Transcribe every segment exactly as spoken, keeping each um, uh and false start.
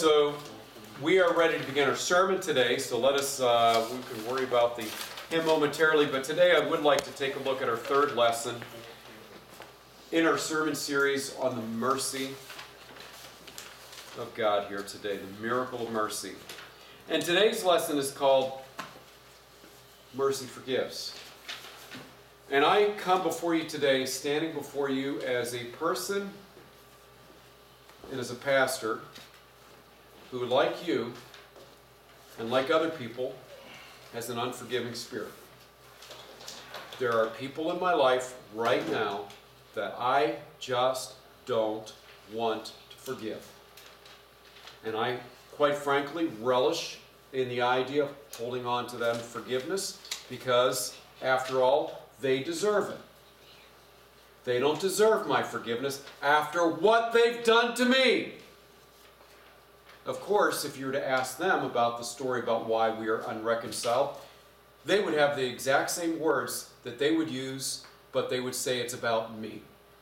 so we are ready to begin our sermon today, so let us, uh, we can worry about the hymn momentarily, but today I would like to take a look at our third lesson in our sermon series on the mercy of God here today, the miracle of mercy. And today's lesson is called Mercy Forgives. And I come before you today, standing before you as a person and as a pastor who, like you and like other people, has an unforgiving spirit. There are people in my life right now that I just don't want to forgive. And I, quite frankly, relish in the idea of holding on to them forgiveness because, after all, they deserve it. They don't deserve my forgiveness after what they've done to me. Of course, if you were to ask them about the story about why we are unreconciled, they would have the exact same words that they would use, but they would say it's about me.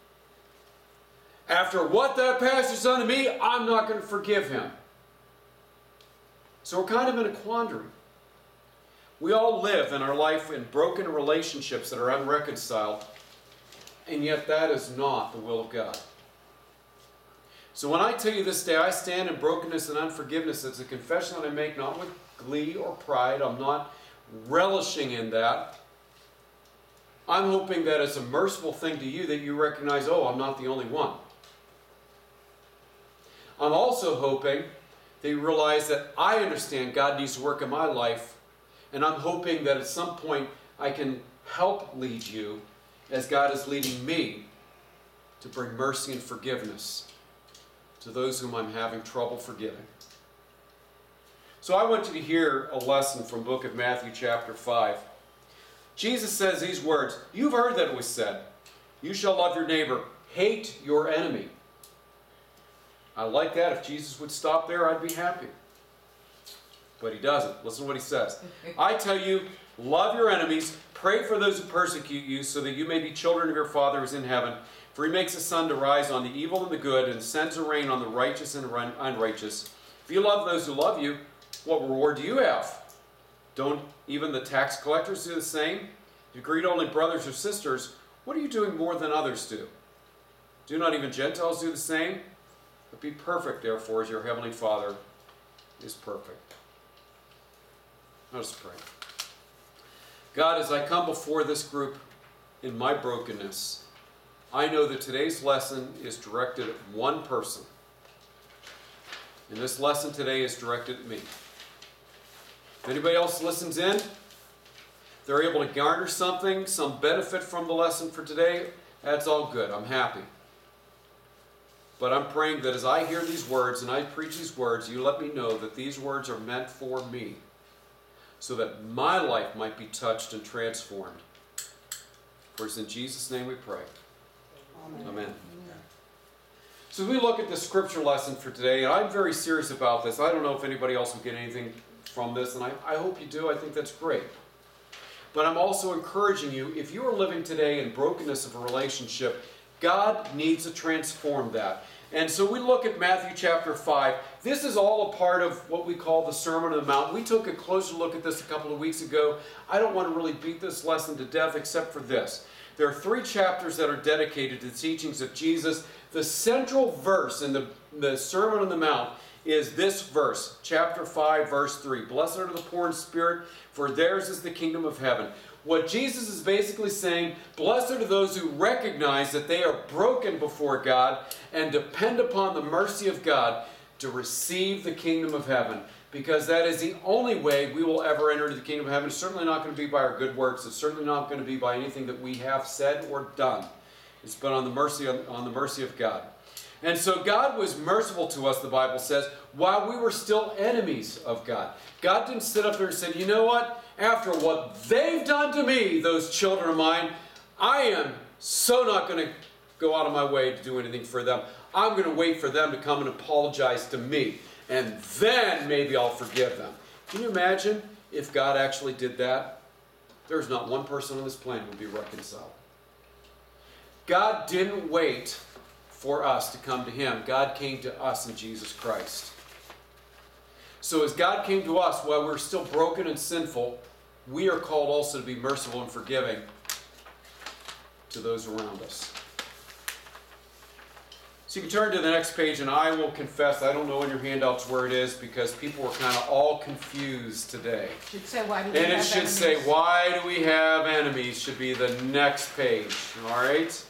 After what that pastor's done to me, I'm not going to forgive him. So we're kind of in a quandary. We all live in our life in broken relationships that are unreconciled, and yet that is not the will of God. So when I tell you this day, I stand in brokenness and unforgiveness. It's a confession that I make not with glee or pride. I'm not relishing in that. I'm hoping that it's a merciful thing to you that you recognize, oh, I'm not the only one. I'm also hoping that you realize that I understand God needs to work in my life, and I'm hoping that at some point I can help lead you as God is leading me to bring mercy and forgiveness to those whom I'm having trouble forgiving. So I want you to hear a lesson from the book of Matthew chapter five. Jesus says these words, "You've heard that it was said, you shall love your neighbor, hate your enemy." I like that. If Jesus would stop there, I'd be happy. But he doesn't. Listen to what he says. "I tell you, love your enemies, pray for those who persecute you, so that you may be children of your Father who is in heaven. For he makes the sun to rise on the evil and the good, and sends a rain on the righteous and unrighteous. If you love those who love you, what reward do you have? Don't even the tax collectors do the same? If you greet only brothers or sisters, what are you doing more than others do? Do not even Gentiles do the same? But be perfect, therefore, as your heavenly Father is perfect." Let us pray. God, as I come before this group in my brokenness, I know that today's lesson is directed at one person. And this lesson today is directed at me. If anybody else listens in, they're able to garner something, some benefit from the lesson for today, that's all good. I'm happy. But I'm praying that as I hear these words and I preach these words, you let me know that these words are meant for me, so that my life might be touched and transformed. For it's in Jesus' name we pray. Amen. Amen. So we look at the scripture lesson for today, and I'm very serious about this. I don't know if anybody else will get anything from this, and I, I hope you do. I think that's great. But I'm also encouraging you, if you are living today in brokenness of a relationship, God needs to transform that. And so we look at Matthew chapter five. This is all a part of what we call the Sermon on the Mount. We took a closer look at this a couple of weeks ago. I don't want to really beat this lesson to death except for this. There are three chapters that are dedicated to the teachings of Jesus. The central verse in the, the Sermon on the Mount is this verse, chapter five, verse three. "Blessed are the poor in spirit, for theirs is the kingdom of heaven." What Jesus is basically saying, blessed are those who recognize that they are broken before God and depend upon the mercy of God to receive the kingdom of heaven. Because that is the only way we will ever enter into the kingdom of heaven. It's certainly not going to be by our good works. It's certainly not going to be by anything that we have said or done. It's been on the mercy of, on the mercy of God. And so God was merciful to us, the Bible says, while we were still enemies of God. God didn't sit up there and say, you know what? After what they've done to me, those children of mine, I am so not going to go out of my way to do anything for them. I'm going to wait for them to come and apologize to me. And then maybe I'll forgive them. Can you imagine if God actually did that? There's not one person on this planet who would be reconciled. God didn't wait for us to come to him. God came to us in Jesus Christ. So as God came to us while we're still broken and sinful, we are called also to be merciful and forgiving to those around us. So you can turn to the next page, and I will confess, I don't know in your handouts where it is because people were kind of all confused today. It should say, why do we and have it should enemies? say, why do we have enemies? Should be the next page. All right?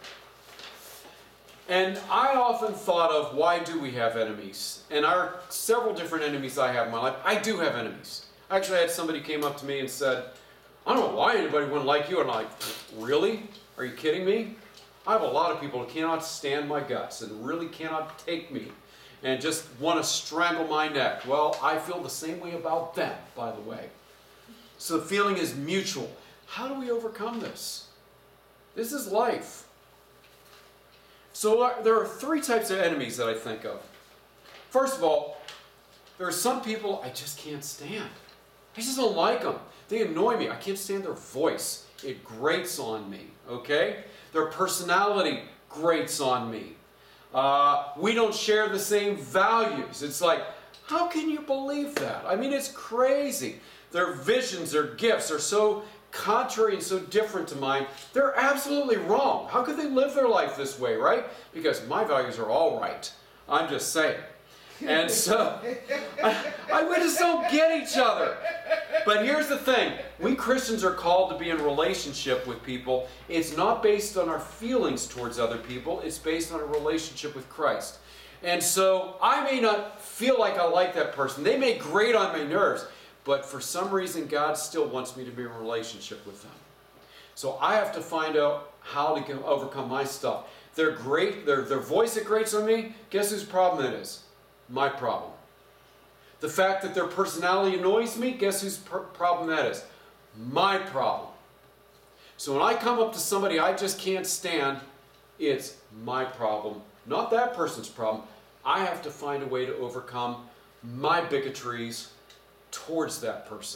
And I often thought of, why do we have enemies? And there are several different enemies I have in my life. I do have enemies. Actually, I had somebody came up to me and said, I don't know why anybody wouldn't like you. And I'm like, really? Are you kidding me? I have a lot of people who cannot stand my guts and really cannot take me and just want to strangle my neck. Well, I feel the same way about them, by the way. So the feeling is mutual. How do we overcome this? This is life. So uh, there are three types of enemies that I think of. First of all, there are some people I just can't stand. I just don't like them. They annoy me. I can't stand their voice. It grates on me, okay? Their personality grates on me. Uh, we don't share the same values. It's like, how can you believe that? I mean, it's crazy. Their visions, their gifts are so contrary and so different to mine. They're absolutely wrong. How could they live their life this way, right? Because my values are all right. I'm just saying. And so, I, I, we just don't get each other. But here's the thing. We Christians are called to be in relationship with people. It's not based on our feelings towards other people. It's based on a relationship with Christ. And so, I may not feel like I like that person. They may grate on my nerves. But for some reason, God still wants me to be in a relationship with them. So I have to find out how to overcome my stuff. They're great. Their, their voice that grates on me, guess whose problem that is? My problem. The fact that their personality annoys me, guess whose per- problem that is? My problem. So when I come up to somebody I just can't stand, it's my problem, not that person's problem. I have to find a way to overcome my bigotries towards that person.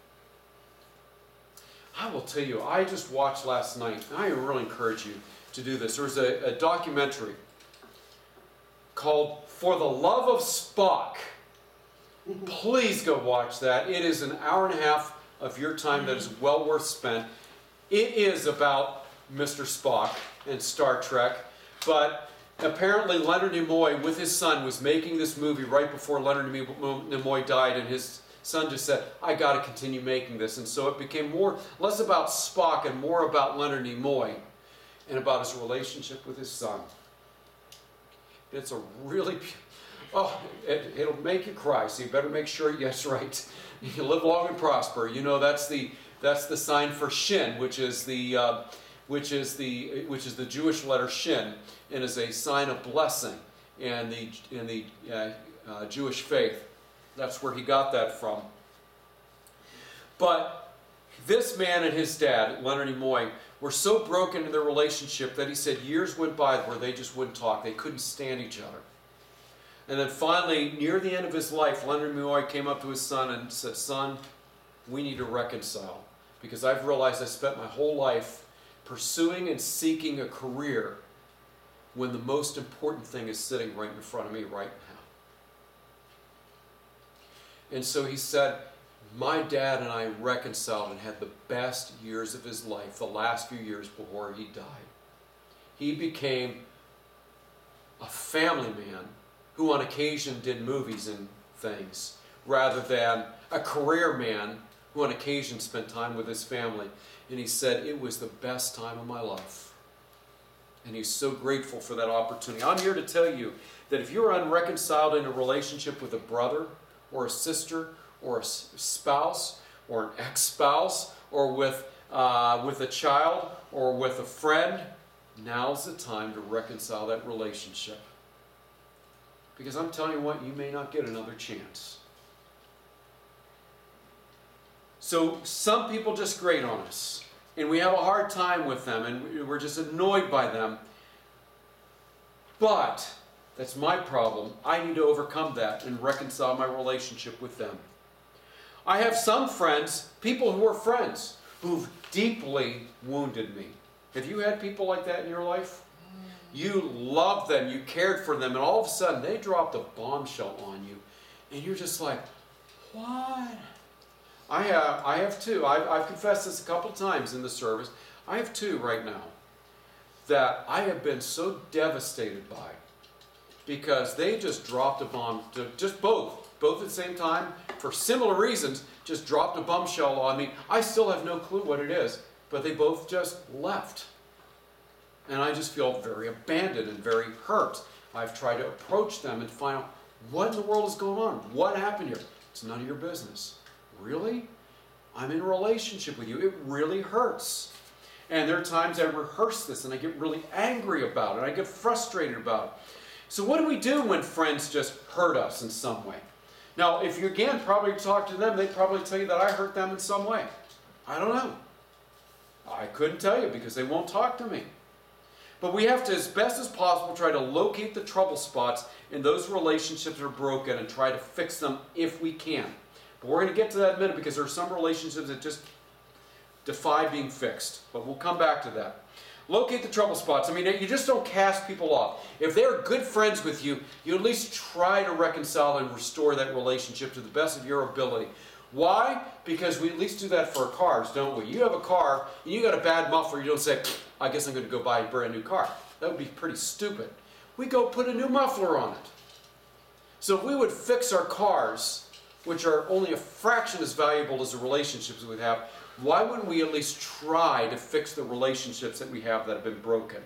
I will tell you, I just watched last night, and I really encourage you to do this. There was a, a documentary called For the Love of Spock. Please go watch that. It is an hour and a half of your time that is well worth spent. It is about Mister Spock and Star Trek, but apparently Leonard Nimoy with his son was making this movie right before Leonard Nimoy died, and his son just said, I got to continue making this. And so it became more, less about Spock and more about Leonard Nimoy and about his relationship with his son. It's a really, oh, it, it'll make you cry, so you better make sure, yes, right, you live long and prosper. You know, that's the that's the sign for Shin, which is the uh, which is the which is the Jewish letter Shin, and is a sign of blessing in the in the uh, uh, Jewish faith. That's where he got that from. But this man and his dad, Leonard Nimoy, were so broken in their relationship that he said years went by where they just wouldn't talk. They couldn't stand each other. And then finally, near the end of his life, Leonard Nimoy came up to his son and said, son, we need to reconcile. Because I've realized I spent my whole life pursuing and seeking a career when the most important thing is sitting right in front of me right now. And so he said, my dad and I reconciled and had the best years of his life, the last few years before he died. He became a family man who on occasion did movies and things, rather than a career man who on occasion spent time with his family. And he said, it was the best time of my life. And he's so grateful for that opportunity. I'm here to tell you that if you're unreconciled in a relationship with a brother or a sister or a spouse or an ex-spouse or with, uh, with a child or with a friend, now's the time to reconcile that relationship. Because I'm telling you what, you may not get another chance. So some people just grate on us, and we have a hard time with them, and we're just annoyed by them. But that's my problem. I need to overcome that and reconcile my relationship with them. I have some friends, people who are friends, who've deeply wounded me. Have you had people like that in your life? You loved them, you cared for them, and all of a sudden they dropped a bombshell on you. And you're just like, what? I have, I have two. I've, I've confessed this a couple times in the service. I have two right now that I have been so devastated by because they just dropped a bomb, to, just both, both at the same time, for similar reasons, just dropped a bombshell on me. I still have no clue what it is, but they both just left. And I just feel very abandoned and very hurt. I've tried to approach them and find out what in the world is going on. What happened here? It's none of your business. Really? I'm in a relationship with you. It really hurts. And there are times I rehearse this and I get really angry about it. I get frustrated about it. So what do we do when friends just hurt us in some way? Now, if you again probably talk to them, they'd probably tell you that I hurt them in some way. I don't know. I couldn't tell you because they won't talk to me. But we have to, as best as possible, try to locate the trouble spots in those relationships that are broken and try to fix them if we can. But we're going to get to that in a minute because there are some relationships that just defy being fixed. But we'll come back to that. Locate the trouble spots. I mean, you just don't cast people off. If they're good friends with you, you at least try to reconcile and restore that relationship to the best of your ability. Why? Because we at least do that for our cars, don't we? You have a car, and you got a bad muffler, you don't say, I guess I'm going to go buy a brand new car. That would be pretty stupid. We go put a new muffler on it. So if we would fix our cars, which are only a fraction as valuable as the relationships we have, why wouldn't we at least try to fix the relationships that we have that have been broken?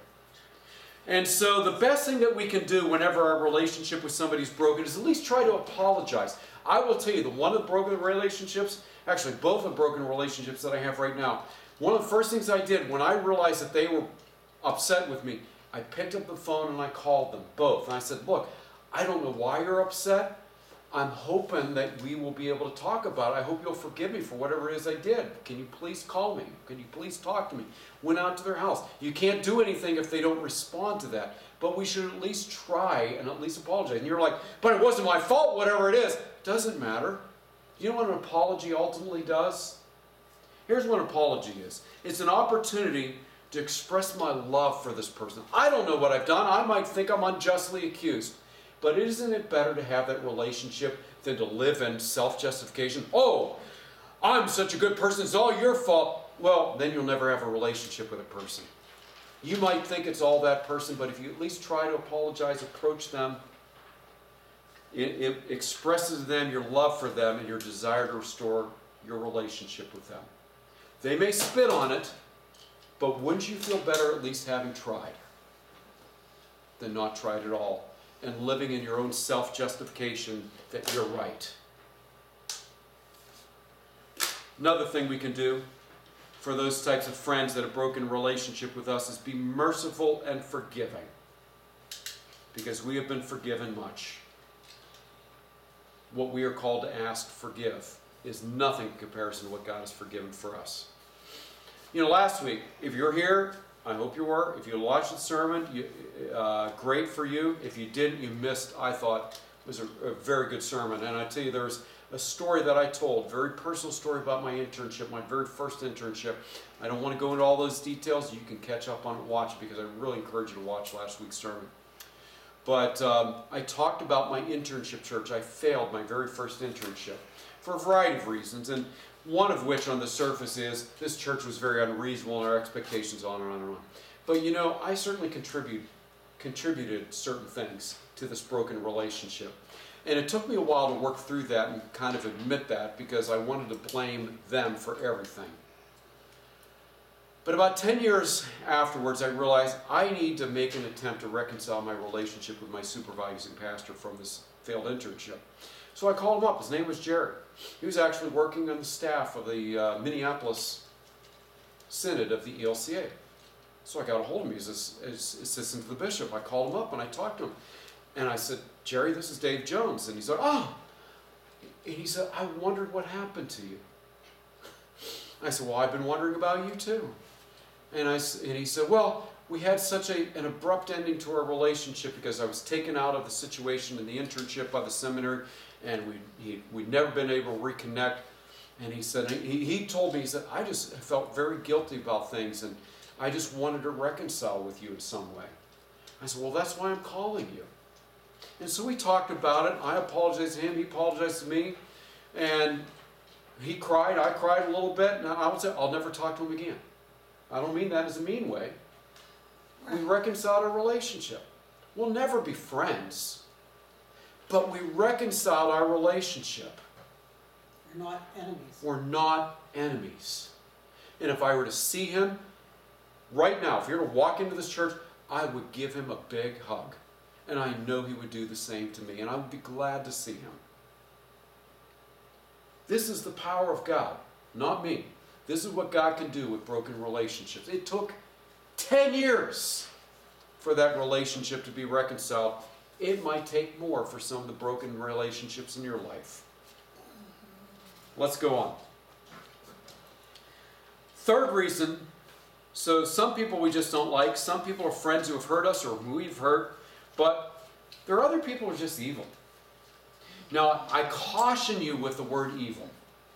And so the best thing that we can do whenever our relationship with somebody is broken is at least try to apologize. I will tell you, the one of the broken relationships, actually both of the broken relationships that I have right now, one of the first things I did when I realized that they were upset with me, I picked up the phone and I called them both. And I said, look, I don't know why you're upset. I'm hoping that we will be able to talk about it. I hope you'll forgive me for whatever it is I did. Can you please call me? Can you please talk to me? Went out to their house. You can't do anything if they don't respond to that. But we should at least try and at least apologize. And you're like, but it wasn't my fault, whatever it is. Doesn't matter. You know what an apology ultimately does? Here's what an apology is. It's an opportunity to express my love for this person. I don't know what I've done. I might think I'm unjustly accused. But isn't it better to have that relationship than to live in self-justification? Oh, I'm such a good person. It's all your fault. Well, then you'll never have a relationship with a person. You might think it's all that person, but if you at least try to apologize, approach them, it, it expresses to them your love for them and your desire to restore your relationship with them. They may spit on it, but wouldn't you feel better at least having tried than not tried at all? And living in your own self-justification that you're right. Another thing we can do for those types of friends that have broken relationship with us is be merciful and forgiving. Because we have been forgiven much. What we are called to ask, forgive, is nothing in comparison to what God has forgiven for us. You know, last week, if you're here, I hope you were. If you watched the sermon, you, uh, great for you. If you didn't, you missed, I thought, it was a, a very good sermon. And I tell you, there's a story that I told, very personal story about my internship, my very first internship. I don't want to go into all those details. You can catch up on it, watch it, because I really encourage you to watch last week's sermon. But um, I talked about my internship church. I failed my very first internship for a variety of reasons. And one of which on the surface is this church was very unreasonable and our expectations on and on and on. But you know, I certainly contribute, contributed certain things to this broken relationship. And it took me a while to work through that and kind of admit that because I wanted to blame them for everything. But about ten years afterwards, I realized I need to make an attempt to reconcile my relationship with my supervising pastor from this failed internship. So I called him up. His name was Jerry. He was actually working on the staff of the uh, Minneapolis Synod of the E L C A. So I got a hold of him. He's his, his assistant to the bishop. I called him up and I talked to him. And I said, Jerry, this is Dave Jones. And he said, oh. And he said, I wondered what happened to you. I said, well, I've been wondering about you too. And, I, and he said, well, we had such a, an abrupt ending to our relationship because I was taken out of the situation in the internship by the seminary. And we, he, we'd never been able to reconnect. And he said, he, he told me, he said, I just felt very guilty about things and I just wanted to reconcile with you in some way. I said, well, that's why I'm calling you. And so we talked about it. I apologized to him. He apologized to me. And he cried. I cried a little bit. And I would say, I'll never talk to him again. I don't mean that as a mean way. We reconciled our relationship. We'll never be friends. But we reconciled our relationship. We're not enemies. We're not enemies. And if I were to see him right now, if you were to walk into this church, I would give him a big hug. And I know he would do the same to me. And I would be glad to see him. This is the power of God, not me. This is what God can do with broken relationships. It took ten years for that relationship to be reconciled. It might take more for some of the broken relationships in your life. Let's go on. Third reason, so some people we just don't like. Some people are friends who have hurt us or who we've hurt. But there are other people who are just evil. Now, I caution you with the word evil.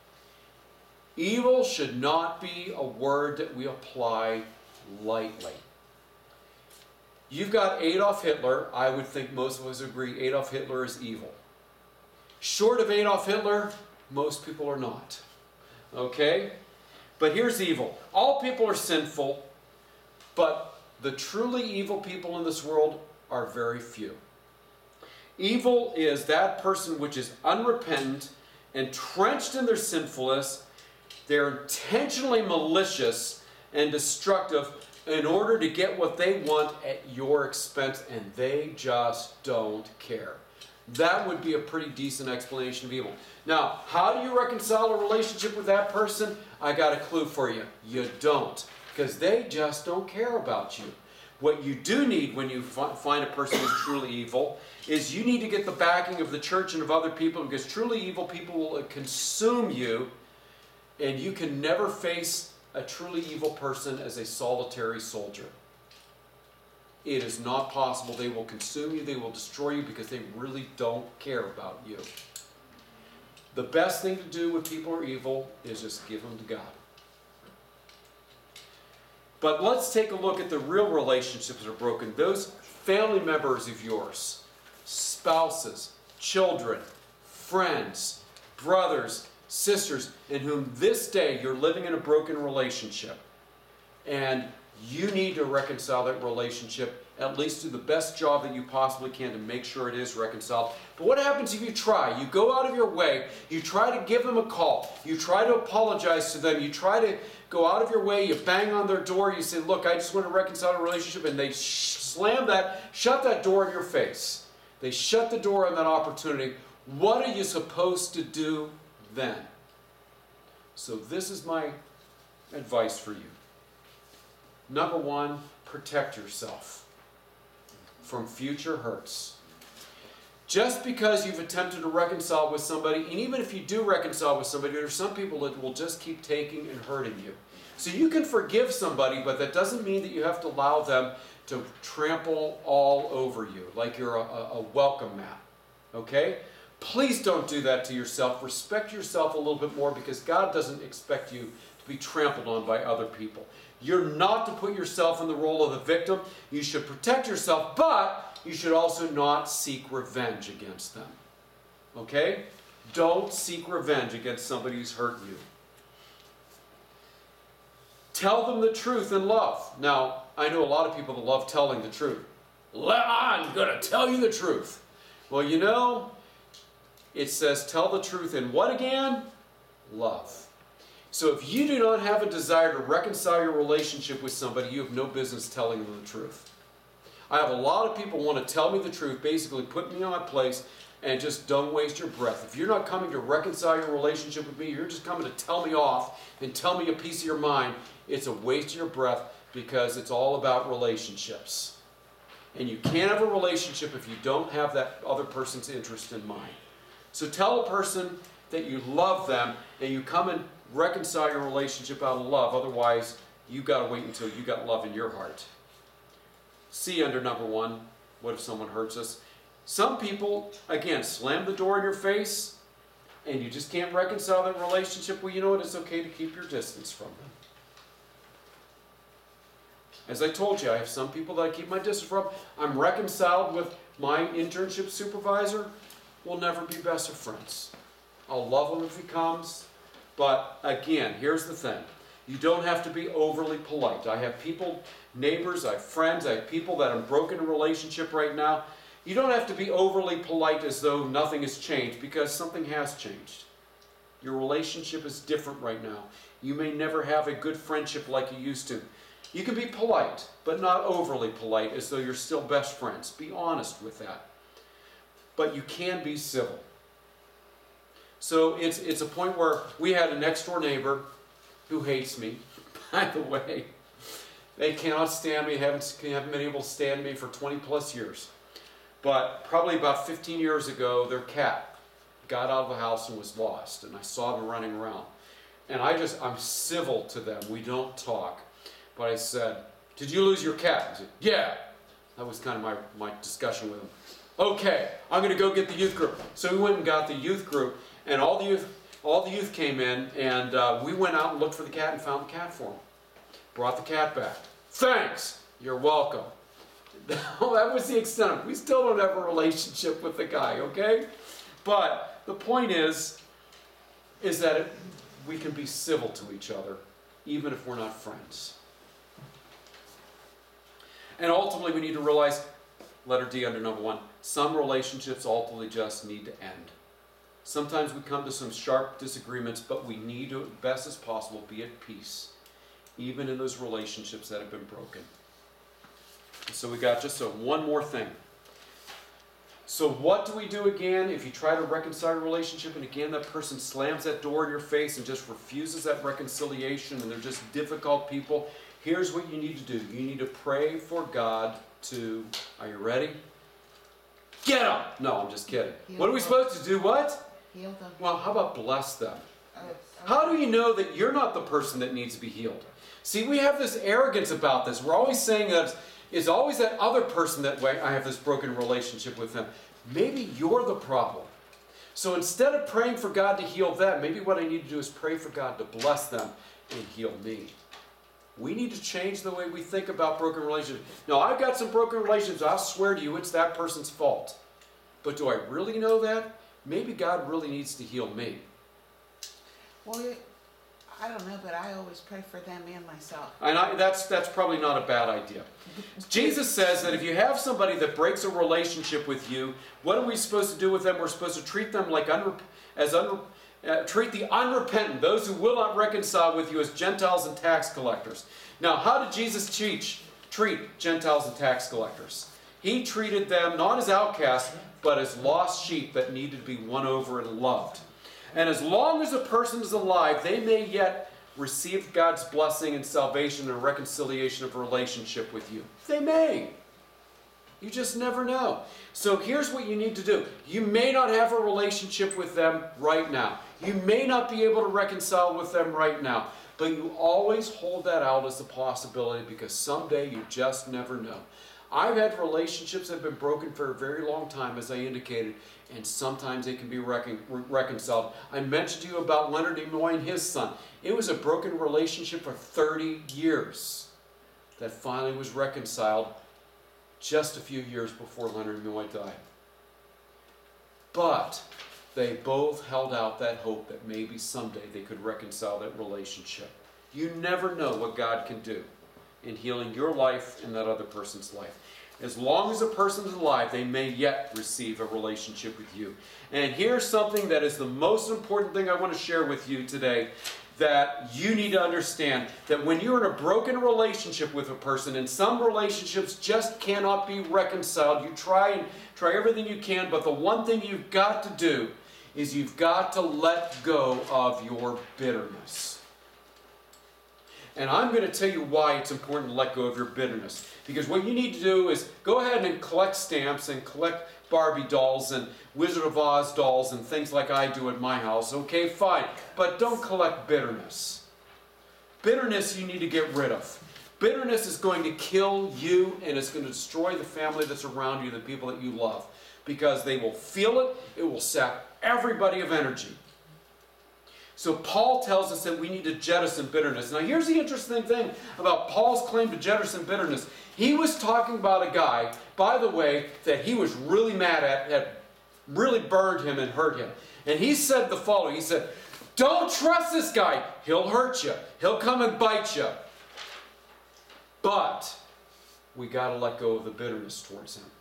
Evil should not be a word that we apply lightly. You've got Adolf Hitler. I would think most of us agree Adolf Hitler is evil. Short of Adolf Hitler, most people are not. Okay? But here's evil. All people are sinful, but the truly evil people in this world are very few. Evil is that person which is unrepentant, entrenched in their sinfulness. They're intentionally malicious and destructive in order to get what they want at your expense, and they just don't care. That would be a pretty decent explanation of evil. Now, how do you reconcile a relationship with that person? I got a clue for you. You don't, because they just don't care about you. What you do need when you find a person who's truly evil is you need to get the backing of the church and of other people, because truly evil people will consume you, and you can never face a truly evil person as a solitary soldier. It is not possible. They will consume you. They will destroy you because they really don't care about you. The best thing to do when people are evil is just give them to God. But let's take a look at the real relationships that are broken. Those family members of yours, spouses, children, friends, brothers, sisters, in whom this day you're living in a broken relationship. And you need to reconcile that relationship, at least do the best job that you possibly can to make sure it is reconciled. But what happens if you try? You go out of your way, you try to give them a call, you try to apologize to them, you try to go out of your way, you bang on their door, you say, look, I just want to reconcile a relationship, and they sh- slam that, shut that door in your face. They shut the door on that opportunity. What are you supposed to do then? So this is my advice for you. Number one, protect yourself from future hurts. Just because you've attempted to reconcile with somebody, and even if you do reconcile with somebody, there are some people that will just keep taking and hurting you. So you can forgive somebody, but that doesn't mean that you have to allow them to trample all over you, like you're a, a welcome mat. Okay? Please don't do that to yourself. Respect yourself a little bit more, because God doesn't expect you to be trampled on by other people. You're not to put yourself in the role of the victim. You should protect yourself, but you should also not seek revenge against them. Okay? Don't seek revenge against somebody who's hurt you. Tell them the truth in love. Now, I know a lot of people that love telling the truth. I'm going to tell you the truth. Well, you know, it says tell the truth in what again? Love. So if you do not have a desire to reconcile your relationship with somebody, you have no business telling them the truth. I have a lot of people want to tell me the truth, basically put me on my place, and just don't waste your breath. If you're not coming to reconcile your relationship with me, you're just coming to tell me off and tell me a piece of your mind. It's a waste of your breath, because it's all about relationships. And you can't have a relationship if you don't have that other person's interest in mind. So tell a person that you love them, and you come and reconcile your relationship out of love. Otherwise, you've got to wait until you got love in your heart. See under number one, what if someone hurts us? Some people, again, slam the door in your face, and you just can't reconcile that relationship. Well, you know what? It's okay to keep your distance from them. As I told you, I have some people that I keep my distance from. I'm reconciled with my internship supervisor, we'll never be best of friends. I'll love him if he comes. But again, here's the thing. You don't have to be overly polite. I have people, neighbors, I have friends, I have people that I'm broken in relationship right now. You don't have to be overly polite as though nothing has changed, because something has changed. Your relationship is different right now. You may never have a good friendship like you used to. You can be polite, but not overly polite, as though you're still best friends. Be honest with that. But you can be civil. So it's, it's a point where we had a next door neighbor who hates me, by the way. They cannot stand me, haven't, haven't been able to stand me for twenty plus years. But probably about fifteen years ago, their cat got out of the house and was lost, and I saw them running around. And I just, I'm civil to them. We don't talk. But I said, "Did you lose your cat?" He said, "Yeah." That was kind of my, my discussion with him. "Okay, I'm going to go get the youth group." So we went and got the youth group, and all the youth, all the youth came in, and uh, we went out and looked for the cat and found the cat for him. Brought the cat back. "Thanks. You're welcome." Well, that was the extent of it. We still don't have a relationship with the guy, okay? But the point is, is that it, we can be civil to each other, even if we're not friends. And ultimately, we need to realize, letter D under number one, some relationships ultimately just need to end. Sometimes we come to some sharp disagreements, but we need to, as best as possible, be at peace, even in those relationships that have been broken. So we got just a, one more thing. So what do we do again if you try to reconcile a relationship and again that person slams that door in your face and just refuses that reconciliation and they're just difficult people? Here's what you need to do. You need to pray for God to, are you ready? Get them! No, I'm just kidding. Heal What are we them. supposed to do? What? Heal them. Well, how about bless them? Oh, How do you know that you're not the person that needs to be healed? See, we have this arrogance about this. We're always saying that it's always that other person that way I have this broken relationship with them. Maybe you're the problem. So instead of praying for God to heal them, maybe what I need to do is pray for God to bless them and heal me. We need to change the way we think about broken relationships. Now, I've got some broken relationships. I'll swear to you it's that person's fault. But do I really know that? Maybe God really needs to heal me. Well, it- I don't know, but I always pray for them and myself. And I, that's, that's probably not a bad idea. Jesus says that if you have somebody that breaks a relationship with you, what are we supposed to do with them? We're supposed to treat them like unre- as unre- uh, treat the unrepentant, those who will not reconcile with you, as Gentiles and tax collectors. Now, how did Jesus teach, treat Gentiles and tax collectors? He treated them not as outcasts, but as lost sheep that needed to be won over and loved. And as long as a person is alive, they may yet receive God's blessing and salvation and reconciliation of a relationship with you. They may. You just never know. So here's what you need to do. You may not have a relationship with them right now. You may not be able to reconcile with them right now. But you always hold that out as a possibility, because someday you just never know. I've had relationships that have been broken for a very long time, as I indicated, and sometimes they can be recon- reconciled. I mentioned to you about Leonard Nimoy and his son. It was a broken relationship for thirty years that finally was reconciled just a few years before Leonard Nimoy died. But they both held out that hope that maybe someday they could reconcile that relationship. You never know what God can do in healing your life and that other person's life. As long as a person is alive, they may yet receive a relationship with you. And here's something that is the most important thing I want to share with you today, that you need to understand, that when you're in a broken relationship with a person, and some relationships just cannot be reconciled, you try and try everything you can, but the one thing you've got to do is you've got to let go of your bitterness. And I'm going to tell you why it's important to let go of your bitterness. Because what you need to do is go ahead and collect stamps and collect Barbie dolls and Wizard of Oz dolls and things like I do at my house. Okay, fine. But don't collect bitterness. Bitterness you need to get rid of. Bitterness is going to kill you, and it's going to destroy the family that's around you, the people that you love. Because they will feel it. It will sap everybody of energy. So Paul tells us that we need to jettison bitterness. Now here's the interesting thing about Paul's claim to jettison bitterness. He was talking about a guy, by the way, that he was really mad at, had really burned him and hurt him. And he said the following. He said, don't trust this guy. He'll hurt you. He'll come and bite you. But we got to let go of the bitterness towards him.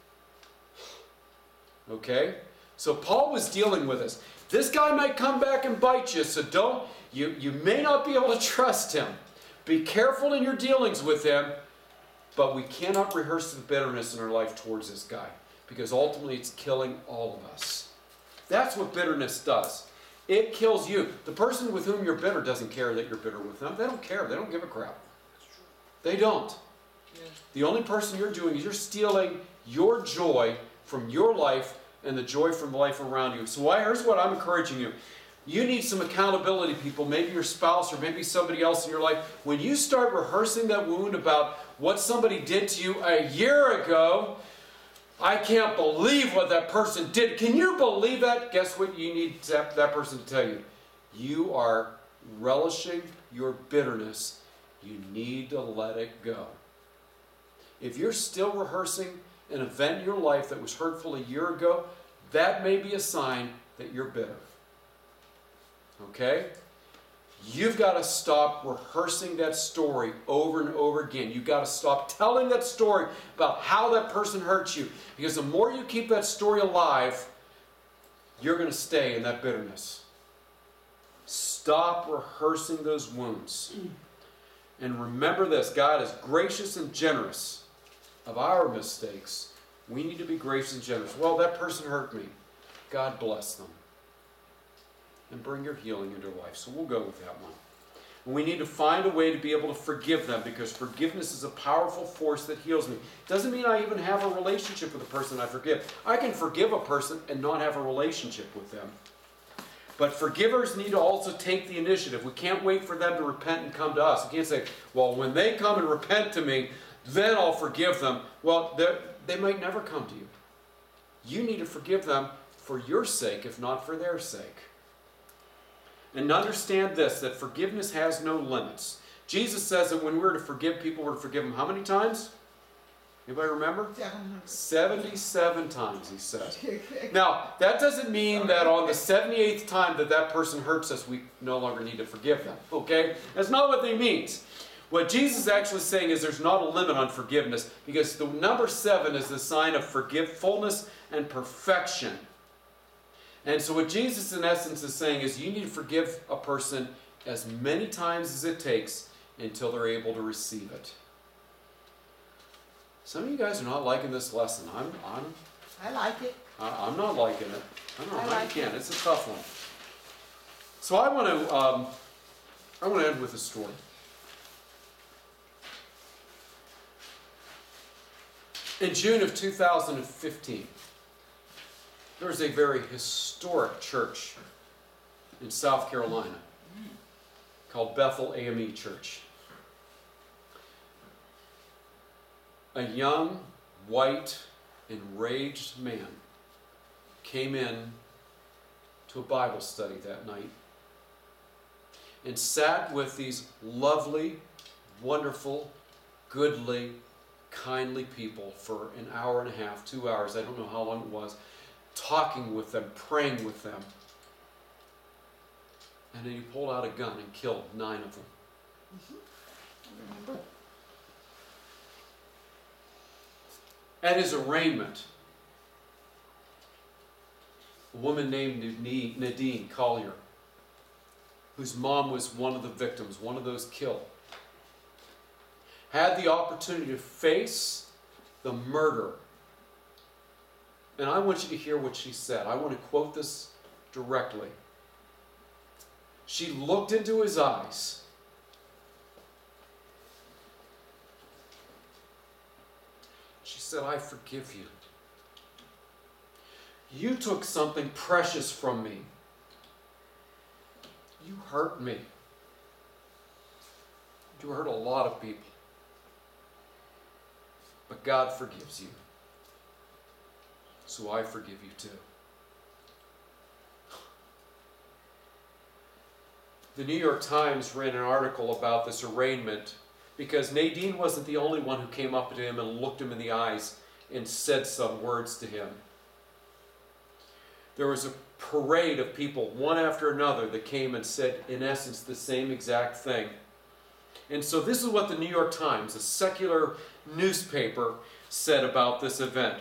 Okay? So Paul was dealing with this. This guy might come back and bite you, so don't, you, you may not be able to trust him. Be careful in your dealings with him, but we cannot rehearse the bitterness in our life towards this guy, because ultimately it's killing all of us. That's what bitterness does. It kills you. The person with whom you're bitter doesn't care that you're bitter with them. They don't care. They don't give a crap. They don't. Yeah. The only person you're doing is you're stealing your joy from your life and the joy from life around you. So I, here's what I'm encouraging you. You need some accountability people, maybe your spouse or maybe somebody else in your life. When you start rehearsing that wound about what somebody did to you a year ago, I can't believe what that person did. Can you believe that? Guess what you need that, that person to tell you? You are relishing your bitterness. You need to let it go. If you're still rehearsing an event in your life that was hurtful a year ago, that may be a sign that you're bitter. Okay? You've got to stop rehearsing that story over and over again. You've got to stop telling that story about how that person hurt you. Because the more you keep that story alive, you're going to stay in that bitterness. Stop rehearsing those wounds. And remember this, God is gracious and generous of our mistakes. We need to be gracious and generous. Well, that person hurt me. God bless them. And bring your healing into life. So we'll go with that one. And we need to find a way to be able to forgive them, because forgiveness is a powerful force that heals me. Doesn't mean I even have a relationship with the person I forgive. I can forgive a person and not have a relationship with them. But forgivers need to also take the initiative. We can't wait for them to repent and come to us. We can't say, well, when they come and repent to me, then I'll forgive them. Well, they might never come to you. You need to forgive them for your sake, if not for their sake. And understand this, that forgiveness has no limits. Jesus says that when we're to forgive people, we're to forgive them how many times? Anybody remember? seventy-seven times, he said. Now, that doesn't mean that on the seventy-eighth time that that person hurts us, we no longer need to forgive them. Okay? That's not what they means. What Jesus is actually saying is there's not a limit on forgiveness, because the number seven is the sign of forgetfulness and perfection. And so what Jesus in essence is saying is you need to forgive a person as many times as it takes until they're able to receive it. Some of you guys are not liking this lesson. I'm, I'm, I like it. I, I'm not liking it. I don't know I how like you can. it. It's a tough one. So I want to, um, I want to end with a story. In June of two thousand fifteen, there was a very historic church in South Carolina called Bethel A M E Church. A young, white, enraged man came in to a Bible study that night and sat with these lovely, wonderful, goodly, kindly people for an hour and a half, two hours, I don't know how long it was, talking with them, praying with them. And then he pulled out a gun and killed nine of them. Mm-hmm. I remember. At his arraignment, a woman named Nadine Collier, whose mom was one of the victims, one of those killed, had the opportunity to face the murder. And I want you to hear what she said. I want to quote this directly. She looked into his eyes. She said, I forgive you. You took something precious from me. You hurt me. You hurt a lot of people. But God forgives you. So I forgive you too. the New York Times ran an article about this arraignment because Nadine wasn't the only one who came up to him and looked him in the eyes and said some words to him. There was a parade of people, one after another, that came and said, in essence, the same exact thing. And so this is what the New York Times, a secular newspaper, said about this event.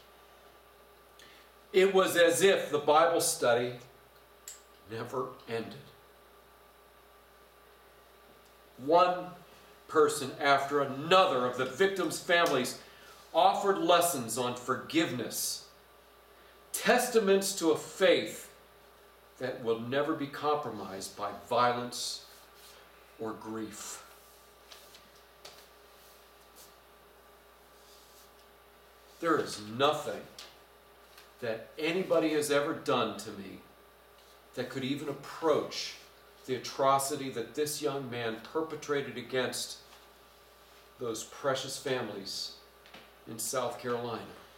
It was as if the Bible study never ended. One person after another of the victims' families offered lessons on forgiveness, testaments to a faith that will never be compromised by violence or grief. There is nothing that anybody has ever done to me that could even approach the atrocity that this young man perpetrated against those precious families in South Carolina.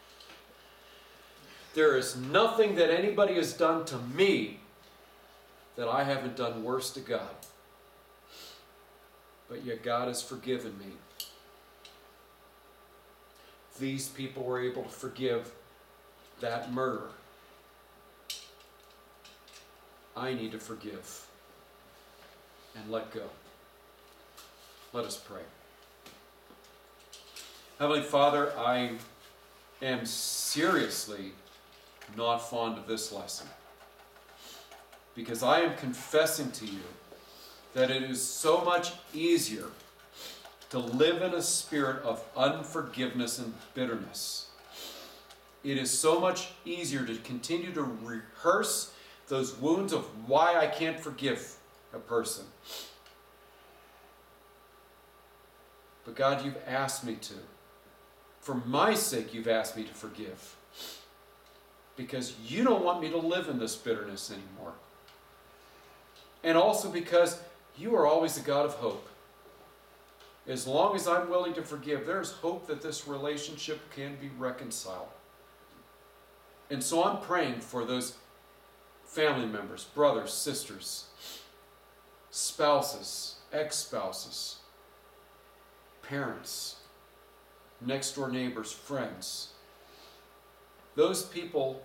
There is nothing that anybody has done to me that I haven't done worse to God. But yet God has forgiven me. These people were able to forgive that murderer. I need to forgive and let go. Let us pray. Heavenly Father, I am seriously not fond of this lesson, because I am confessing to you that it is so much easier to live in a spirit of unforgiveness and bitterness. It is so much easier to continue to rehearse those wounds of why I can't forgive a person. But God, you've asked me to. For my sake, you've asked me to forgive. Because you don't want me to live in this bitterness anymore. And also because you are always a God of hope. As long as I'm willing to forgive, there's hope that this relationship can be reconciled. And so I'm praying for those family members, brothers, sisters, spouses, ex-spouses, parents, next door neighbors, friends, those people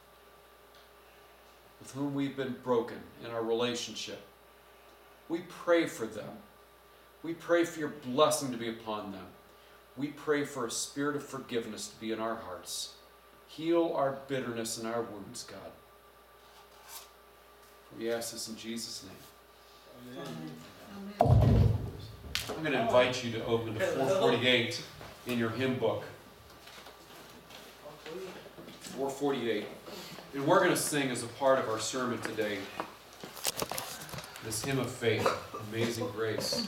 with whom we've been broken in our relationship. We pray for them. We pray for your blessing to be upon them. We pray for a spirit of forgiveness to be in our hearts. Heal our bitterness and our wounds, God. We ask this in Jesus' name. Amen. I'm going to invite you to open to four forty-eight in your hymn book. four forty-eight. And we're going to sing as a part of our sermon today this hymn of faith, Amazing Grace.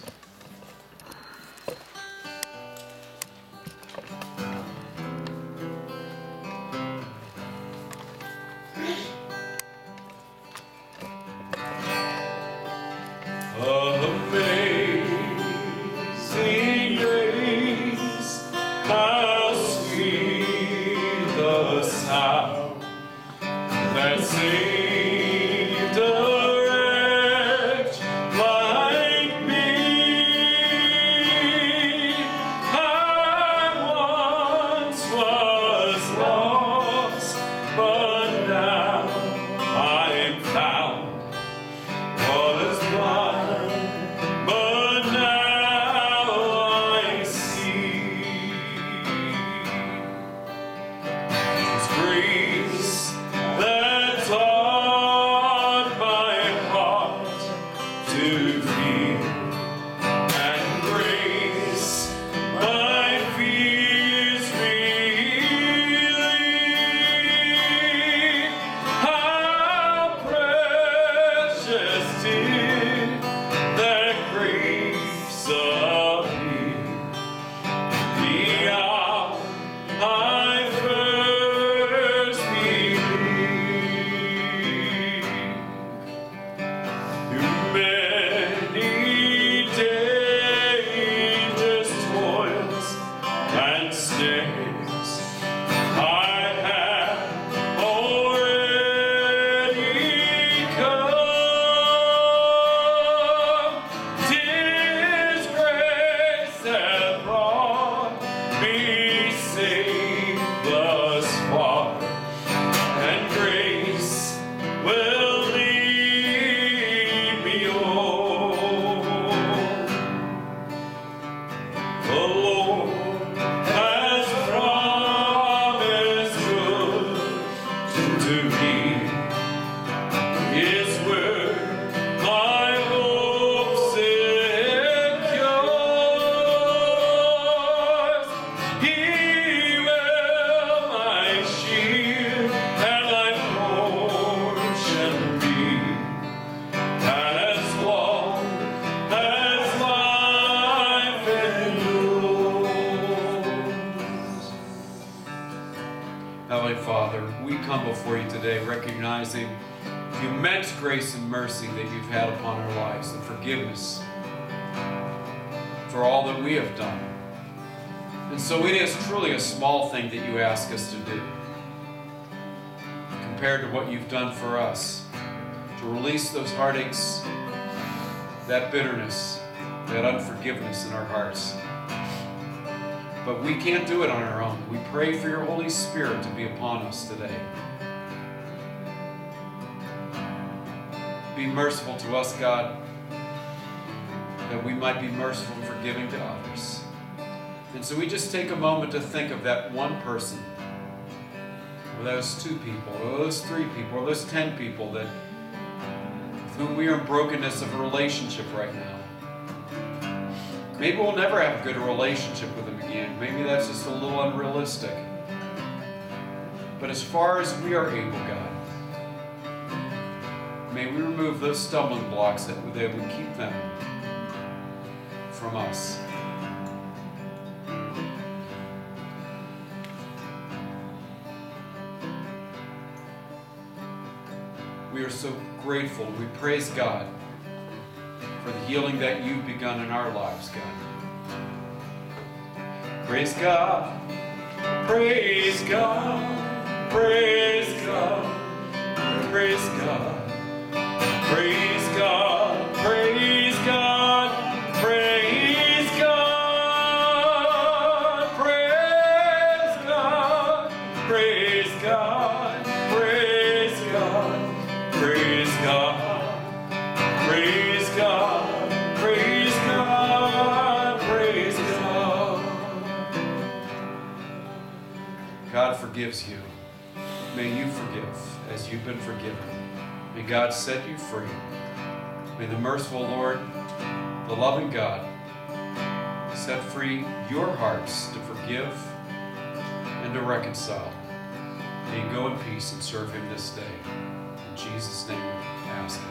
Amazing grace, how sweet the sound that saved a wretch like me. I once was lost, but now I am found. Was blind, but now I see. His grace that taught my heart to feel, and grace my fears relieve. How precious did that grace appear the hour I first believed. Through many dangers, toils, and snares, I have already come. before you today, recognizing the immense grace and mercy that you've had upon our lives, and forgiveness for all that we have done. And so it is truly a small thing that you ask us to do compared to what you've done for us, to release those heartaches, that bitterness, that unforgiveness in our hearts. But we can't do it on our own. We pray for your Holy Spirit to be upon us today. Be merciful to us, God, that we might be merciful and forgiving to others. And so we just take a moment to think of that one person, or those two people, or those three people, or those ten people that with whom we are in brokenness of a relationship right now. Maybe we'll never have a good relationship with them again. Maybe that's just a little unrealistic. But as far as we are able, God, may we remove those stumbling blocks that would, that would keep them from us. We are so grateful. We praise God for the healing that you've begun in our lives, God. Praise God. Praise God. Praise God. Praise God. Praise God. Praise God. Praise God. Praise God. Praise God. Praise God. Praise God. Praise God. Praise God. Praise God. God forgives you. May you forgive as you've been forgiven. May God set you free. May the merciful Lord, the loving God, set free your hearts to forgive and to reconcile. May you go in peace and serve him this day. In Jesus' name we ask.